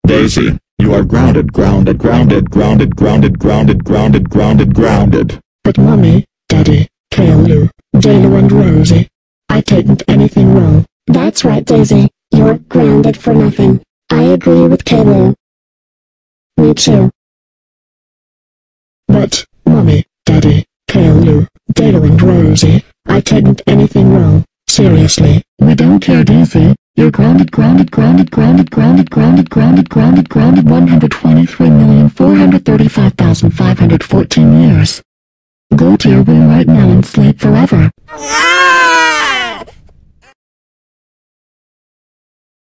Daisy, you are grounded, grounded, grounded, grounded, grounded, grounded, grounded, grounded, grounded. But Mommy, Daddy, Caillou, J-Lo and Rosie, I didn't anything wrong. That's right, Daisy, you're grounded for nothing. I agree with Caillou. Me too. But, Mommy, Daddy, Caillou, J-Lo and Rosie, I didn't anything wrong. Seriously. We don't care, Daisy. You're grounded, grounded, grounded, grounded, grounded, grounded, grounded, grounded, grounded 123,435,514 years. Go to your room right now and sleep forever.